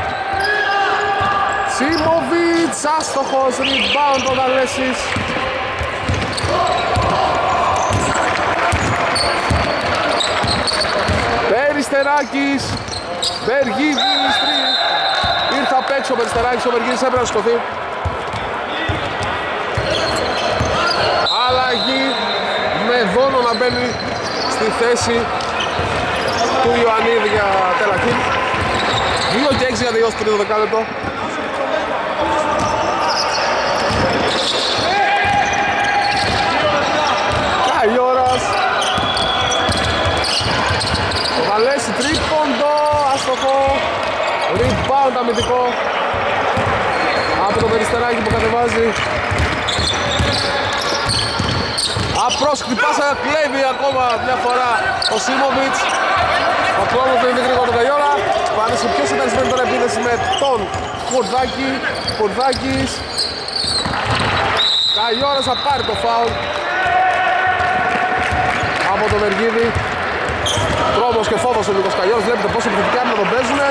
Σίμοβιτς, άστοχος. Rebound ο Δαλέσης. Περιστεράκης. Βεργίδης. Ήρθε απ' έξω ο Περιστεράκης. Ο Βεργίδης έπρεπε να σηκωθεί. Αλλαγή με Δόνο να μπαίνει στη θέση του Ιωαννίδη για Τελαχή. 2 και 6 για τελειώσει το τρίτο δεκάλεπτο. Καϊόρας. Το Βαλέσι τρίποντο, άστοχο. Rebound αμυντικό από το Περιστεράκι που κατεβάζει. Απρόσκλητη πάσα, κλέβει ακόμα μια φορά ο Σίμοβιτς. Ο Κλόνος δεν είναι γρήγορα τον Καϊόρα. Πάνε σε πιο συνταγισμένη τώρα επίθεση με τον Κουρδάκη. Κουρδάκης. Καϊόρας θα πάρει το φάουλ από τον Βεργίδη. Τρόμος και φόβος ο Νίκος Καϊόρας. Βλέπετε πόσο επιθετικά να τον παίζουνε.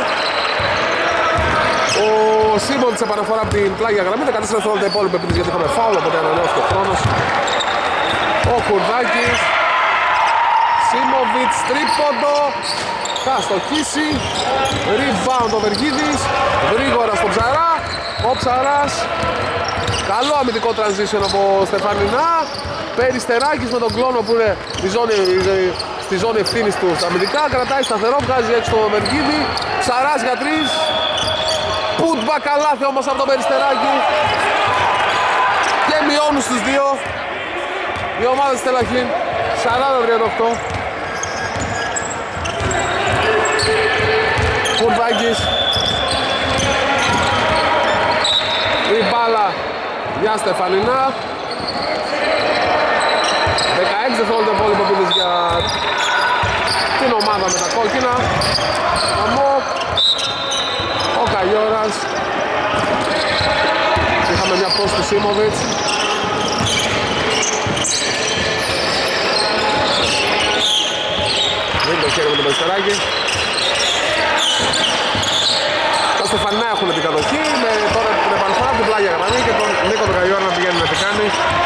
Ο Σίμοβιτς επαναφορά από την πλάγια γραμμή. 14 δευτερόλεπτα υπόλοιπα επίθεση γιατί είχαμε φάουλ, οπότε ανανεώθηκε ο χρόνος. Ο Κουρδάκης. Σίμοβιτς τρίποντο. Θα στοχίσει. Rebound ο Βεργίδης. Γρήγορα στον Ψαρά. Ο Ψαράς. Καλό αμυντικό transition από Στεφανινά. Περιστεράκης με τον Κλόνο που είναι στη ζώνη ευθύνης του στα αμυντικά. Κρατάει σταθερό, βγάζει έξω το Βεργίδη. Ψαράς για 3. Putback καλάθι όμως από τον Περιστεράκη. Και μειώνουν στους 2. Η ομάδα της Τελαχήν 40-38. Κουρδάκης. Η μπάλα για Στεφανινά. 16 δευτερόλεπτα υπόλοιπο επίθεση για την ομάδα με τα κόκκινα. Αμόκ. Ο Καϊόρας. Είχαμε μια πτώση του Σίμοβιτς. Δίνει το χέρι με τον Περιστεράκη. Νίκο τον Καγιόρα να πηγαίνει να τι κάνει.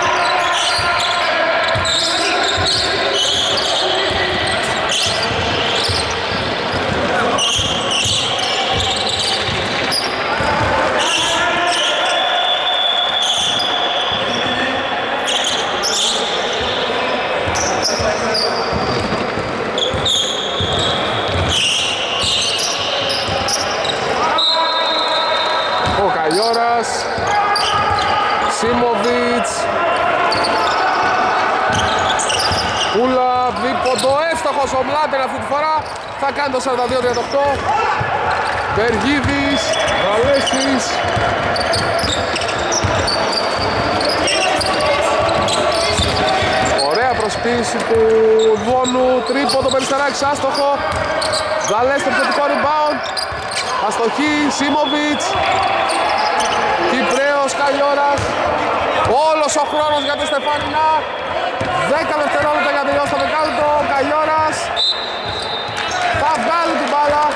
Ο Καγιόρας, Σίμοβιτς, Πούλα, δίποντο, εύστοχος ο Μλάντερ αυτή τη φορά, θα κάνει το 42-38. Βεργίδης, Βαλέσης, ωραία προσποίηση του Βόνου, τρίποντο Περιστεράκης, άστοχο. Βαλές το επιθετικό rebound, αστοχή, Σίμοβιτς, Κυπρέος, Καγιόρας. Όλος ο χρόνος για τη Στεφάνινα. 10 δευτερόλεπτα για τελειώσει το δεκάλεπτο. Ο Καγιόρας θα βγάλει την μπάλα.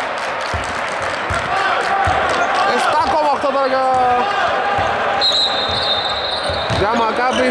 7,8 τώρα για Μακάμπι.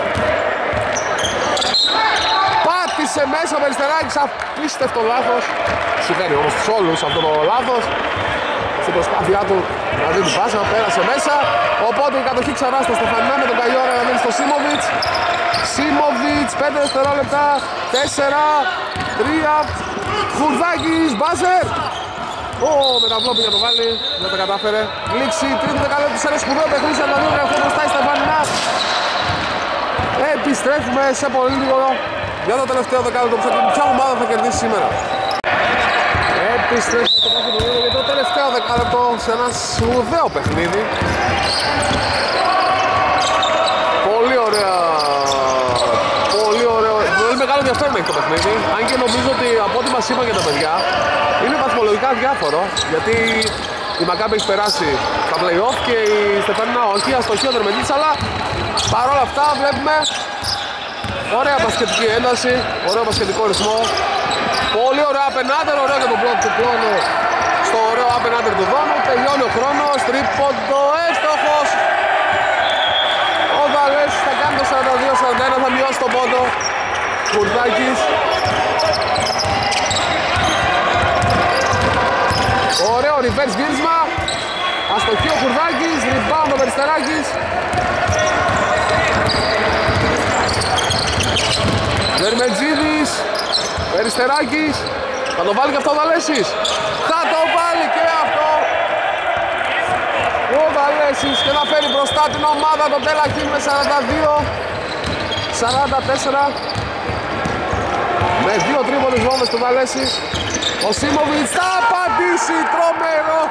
Πάτησε μέσα ο Περιστεράκης, απίστευτο λάθος. Συμβαίνει όμως τους όλους αυτό το λάθος. Στην προσπάθειά του να δει την πάσα, πέρασε μέσα. Οπότε η κατοχή ξανά στο Στεφανινά με τον Καγιόρα να μείνει στο Σίμοβιτς. Σίμοβιτς, 5 δευτερόλεπτα, 4, 3, Χουρδάκης, μπάζερ. Με τα βλόπη για το βάλει, δεν τα κατάφερε. Λήξη, τρίτη δεκαλέπτου σε ένα σπουδαίο παιχνίδι, 42 αυτό μπροστά η Στεφανινά. Επιστρέφουμε σε πολύ λίγο για το τελευταίο δεκάλεπτο που θα πει ποια ομάδα θα κερδίσει σήμερα. Επιστρέφουμε στο κάθε παιχνίδι για το τελευταίο δεκάλεπτο σε ένα σπουδαίο παιχνίδι. Πολύ ωραία. Πολύ ωραίο. Πολύ μεγάλο ενδιαφέρον έχει το παιχνίδι. Αν και νομίζω ότι από ό,τι μας είπαν και τα παιδιά είναι βαθμολογικά διάφορο. Γιατί η Μακάμπη έχει περάσει στα play-off και η Στεφανίνα όχι, αστοχή ο Δερμεντζίδης, αλλά παρόλα αυτά βλέπουμε ωραία μπασκετική ένταση, ωραίο μπασκετικό ρυθμό. Πολύ ωραίο απενάντερ, ωραίο για τον μπλοκ του Πλώνου στο ωραίο απενάντερ του Δόνου. Τελειώνει ο χρόνος, τρίποντο, εύστοχος. Ο Βαλέσης θα κάνει το 42-41, θα μειώσει τον πόντο. Κουρδάκης. Ωραίο reverse γύρισμα. Αστοχή ο Κουρδάκης, rebound ο Περιστεράκης. Δερμεντζίδης, Περιστεράκης. Θα το βάλει και αυτό ο Βαλέσης. Θα το βάλει και αυτό ο Βαλέσης και να φέρει μπροστά την ομάδα τον Τελακίν με 42-44. Με 2 τρίποντες βόμβες του Βαλέση. Ο Σίμοβιτς θα απαντήσει, τρομερό.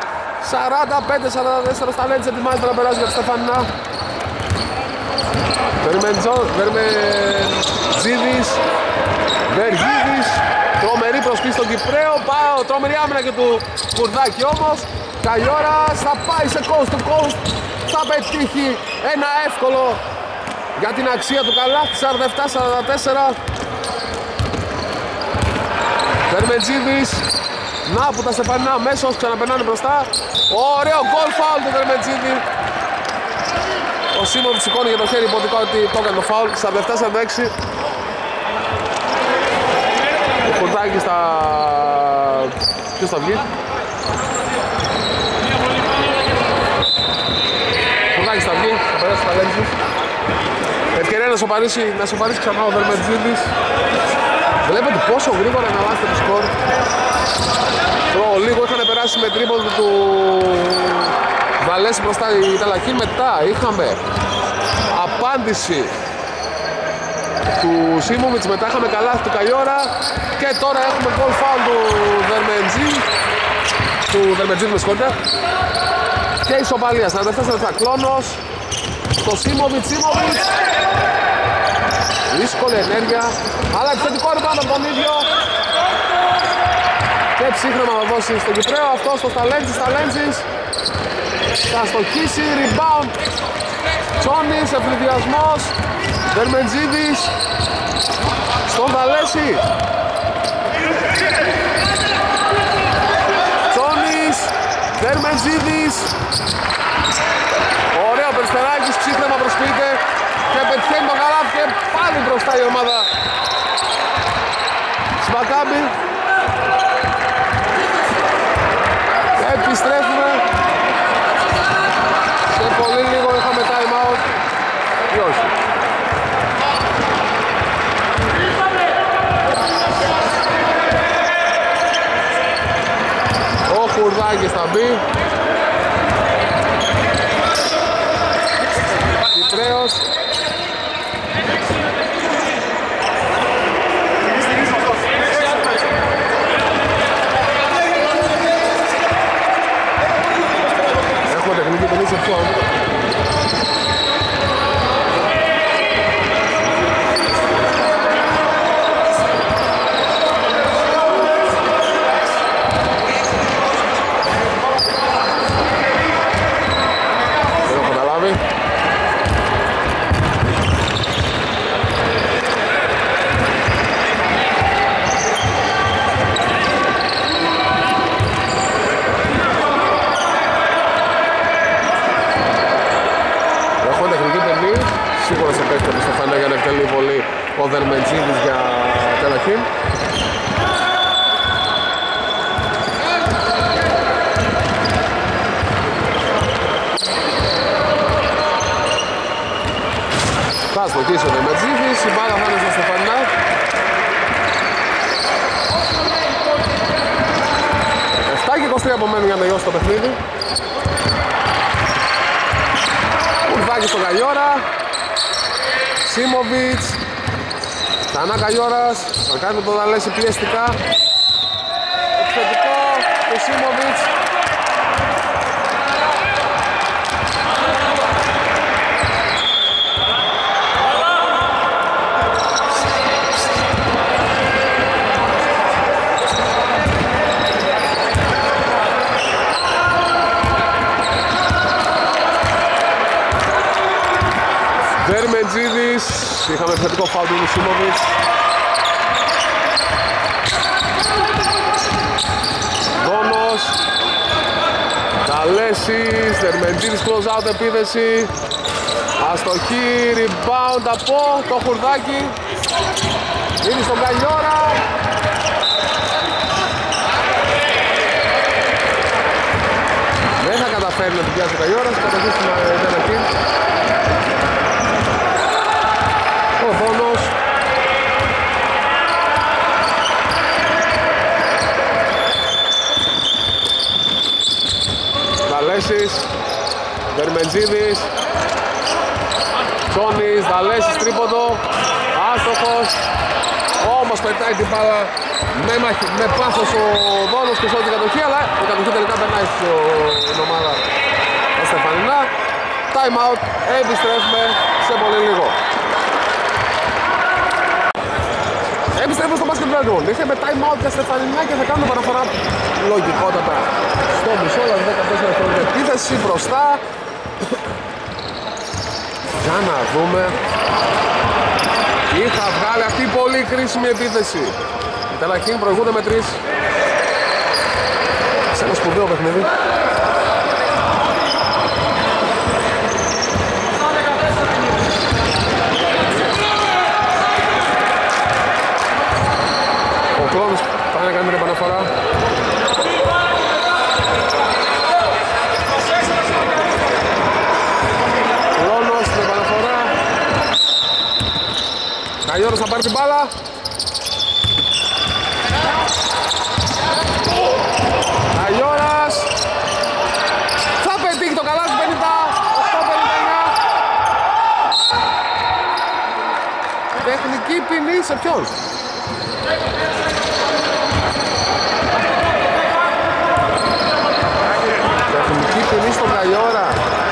45-44 στα Λέντς, ετοιμάζεται να περάσει για τη Στεφανινά. Βερμεντζίδης, Βεργίδης, τρομερή προσπίση στον Κυπρέο, τρομερή άμυνα και του Κουρδάκη όμως. Καγιόρας θα πάει σε coast to coast, θα πετύχει ένα εύκολο για την αξία του καλάθι, 47-44. Βερμεντζίδης, να που τα Στεφανινά αμέσως ξαναπερνάνε μπροστά. Ωραίο goal foul του Βερμεντζίδη. Ο Σίμοβιτς σηκώνει για το χέρι, υποτικά ότι το έκανε το foul. 47-46. Ο Κουρδάκης θα... ποιος θα βγει? Ο Κουρδάκης θα βγει, θα περάσει τα Λέντζους. Ευκαιρία να σοπαρίσει ξανά ο Βερμεντζίδης. Βλέπετε πόσο γρήγορα αναβάζεται το σκορ. Λίγο είχαν περάσει με τρίποντο του Βαλέση μπροστά η Τελακή. Μετά είχαμε απάντηση του Σίμοβιτς, μετά είχαμε καλάθι του Καγιόρα και τώρα έχουμε goal foul του Δερμεντζίδη, με συγχωρείτε. Και ισοπαλία, 44 Κλόνος στο Σίμοβιτς. Δύσκολη ενέργεια, αλλά επιθετικό rebound από τον ίδιο. Και ψύχρονα θα δώσει στον Κυπρέο, αυτό στο Σταλέντζης. Θα στοχίσει, rebound. Τσόνης, ευνηδιασμός. Δερμεντζίδης στον Βαλέση. Τσόνης, Δερμεντζίδης. Ωραίο Περιστεράκης, πετυχαίνει το καλάθι και πάλι μπροστά η ομάδα της Μακάμπι. Επιστρέφουμε. Σε πολύ λίγο είχαμε time out ή όχι. Ο Κουρδάκης θα μπει. Κυπρέος. Έχουμε τεχνική τελή σε ποιον. Σίγουρα σε παίχτη από τη Στεφανία για να εκτελεί πολύ ο Δερμεντζίδης για Τελαχήν. Θα αστοχίσει ο Δερμεντζίδης, η μπάλα θα είναι στο Στεφανιά. Και 23 απομένουν για να τελειώσει το παιχνίδι. Κουρδάκης στον Καγιόρα. Σίμοβιτς. Ξανά Καγιόρας. Θα κάνει το Δαλέση πιεστικά. Επιθετικό του Σίμοβιτς. Δερμεντζίδης, είχαμε επιθετικό φάουλ του Σίμοβιτς. Δόνος, Καλέσης, Δερμεντζίδης close out επίθεση. Αστοχή, rebound από το Χουρδάκι. Είναι στον Καγιόρα. Δεν θα καταφέρει να την πιάσει ο Καγιόρας, κατοχή στην Τελαχήν. Ο Δόνος. Δαλέσης. Δερμεντζίδης. Τζόνις. Δαλέσης τρίποντο. Άστοχος. Όμως πετάει την μπάλα με πάθος ο Δόνος και σώζει την κατοχή, αλλά η κατοχή τελικά περνάει στην ομάδα τα Στεφανινά. Time out. Επιστρέφουμε σε πολύ λίγο. Επιστρέφουμε στο μπάσκετ Dragon. Είχαμε time out για Στεφανινά και θα κάνουμε παραφορά λογικότατα στο μισό, δηλαδή 14 χρόνια επίθεση μπροστά. Για να δούμε. Είχα βγάλει αυτή η πολύ κρίσιμη επίθεση. Η Τελαχήν προηγούνται με 3. Σε ένα σπουδαίο παιχνίδι. Ο Κλόνος πάει να κάνει την επαναφορά. Κλόνος την επαναφορά. Καγιόρος θα πάρει την μπάλα. Καγιόρας θα πετύχει το καλάθι 58-59. Τεχνική ποινή σε ποιον? Τεχνική ποινή στον Καγιόρα.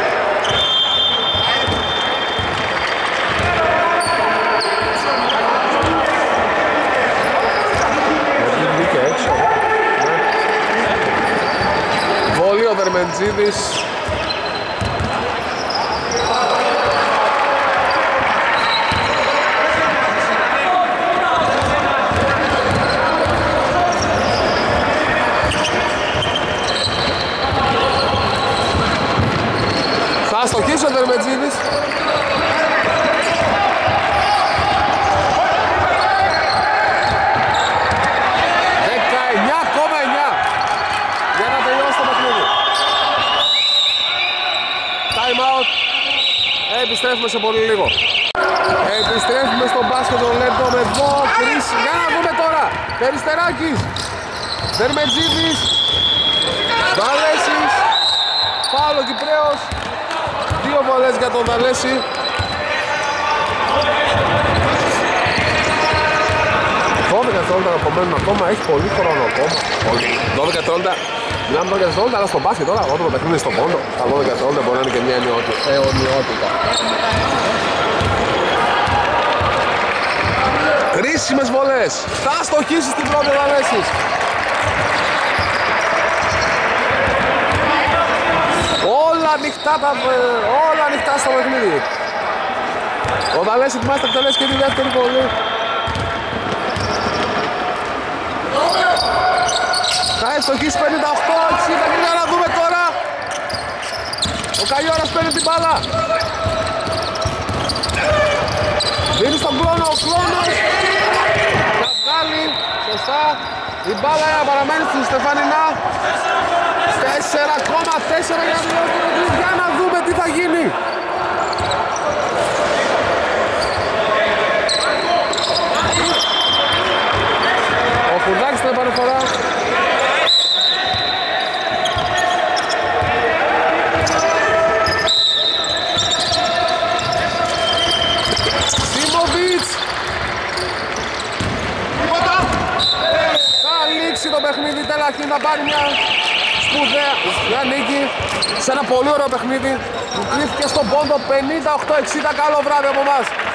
Βόλει ο Δερμεντζίδης. Θα αστοχίσει ο Δερμεντζίδης. επιστρέφουμε σε πολύ λίγο. Επιστρέφουμε στο μπάσκετ το λεπτό με εδώ. Για να δούμε τώρα. Περιστεράκης. Δερμετζίδης. Δαλέσης. Φάουλο Κυπρέος. 2 βολές για τον Δαλέση. 12 δευτερόλεπτα απομένουν ακόμα, έχει πολύ χρόνο ακόμα. 12 δευτερόλεπτα. Μιλάμε 12 δευτερόλεπτα, αλλά στο μπάσκετ τώρα, όταν το παιχνίδι στον πόντο, τα 12 δευτερόλεπτα μπορεί να είναι και μια αιωνιότητα. Κρίσιμες βολές. Θα στοχίσει στην πρώτη ο Δαλέσης. Όλα ανοιχτά στο παιχνίδι. Ο Δαλέσης ετοιμάζεται να εκτελέσει και τη δεύτερη βολή. Θα ευστοχίσει 58-60 και για να δούμε τώρα. Ο Καϊόρας παίρνει την μπάλα. Δίνει στον Κλόνο, ο Κλόνος θα βγάλει σωστά. Η μπάλα παραμένει στη Στεφανινά. 4,4 για να δούμε τι θα γίνει. Ο Φουρδάκης στην επανεφορά. Σίμοβιτς. Θα λήξει το παιχνίδι, Τελαχή να πάρει μια σπουδαία νίκη σε ένα πολύ ωραίο παιχνίδι που κρίθηκε στον πόντο 58-60. Καλό βράδυ από εμάς.